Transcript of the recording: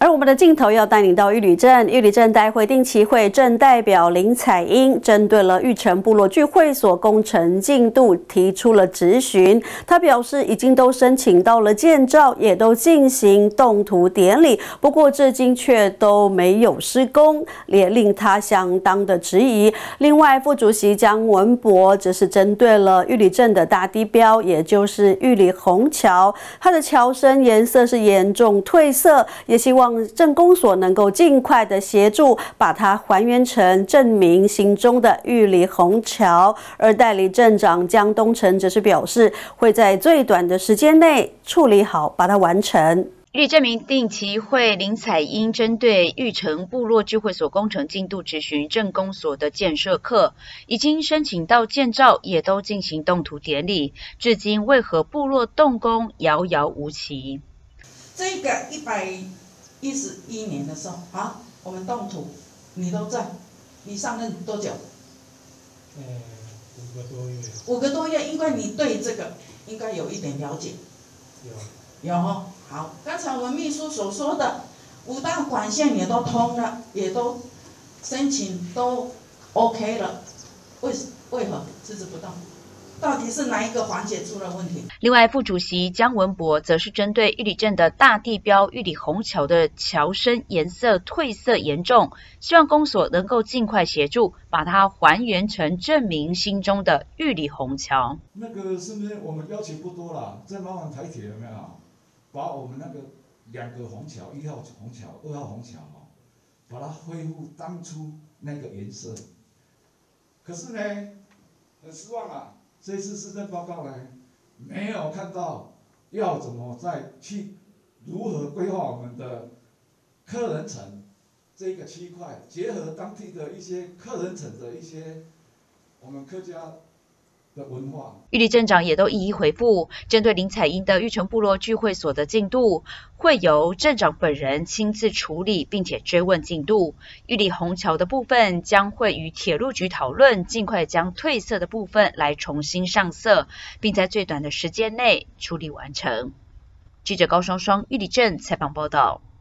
而我们的镜头要带领到玉里镇，玉里镇待会定期会镇代表林彩英针对了玉成部落聚会所工程进度提出了质询。他表示，已经都申请到了建照，也都进行动土典礼，不过至今却都没有施工，也令他相当的质疑。另外，副主席江文博则是针对了玉里镇的大地标，也就是玉里虹桥，它的桥身颜色是严重褪色，也希望镇公所能够尽快的协助把它还原成镇民心中的玉里虹桥。而代理镇长江东成则是表示，会在最短的时间内处理好，把它完成。 玉里镇民定期会林彩英针对玉成部落聚会所工程进度质询镇公所的建设课，已经申请到建照，也都进行动土典礼，至今为何部落动工遥遥无期？ 这个111年的时候，好，我们动土，你都在，你上任多久 ？5个多月。 5个多月，因为你对这个应该有一点了解。有哦，好，刚才我们秘书所说的5大管线也都通了，也都申请都 OK 了，为何迟迟不动？到底是哪一个环节出了问题？ 另外，副主席江文博则是针对玉里镇的大地标玉里虹桥的桥身颜色褪色严重，希望公所能够尽快协助，把它还原成镇民心中的玉里虹桥。 那个是不是我们要求不多啦？再麻烦台铁有没有把我们那个2个虹桥，1号虹桥、2号虹桥把它恢复当初那个颜色。可是呢，很失望啊。这次施政报告呢，没有看到要怎么再去如何规划我们的客人层这个区块，结合当地的一些客人层的一些我们客家的文化。 玉里镇长也都一一回复，针对林彩英的玉成部落聚会所的进度，会由镇长本人亲自处理，并且追问进度。玉里虹桥的部分将会与铁路局讨论，尽快将褪色的部分来重新上色，并在最短的时间内处理完成。记者高双双玉里镇采访报道。